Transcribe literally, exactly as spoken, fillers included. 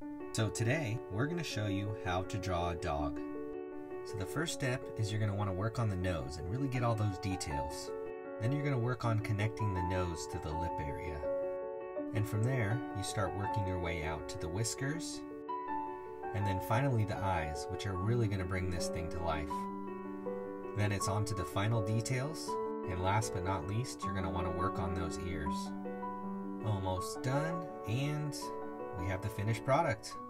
So today we're going to show you how to draw a dog. So the first step is you're going to want to work on the nose and really get all those details. Then you're going to work on connecting the nose to the lip area. And from there, you start working your way out to the whiskers, and then finally the eyes, which are really going to bring this thing to life. Then it's on to the final details, and last but not least, you're going to want to work on those ears. Almost done, and we have the finished product.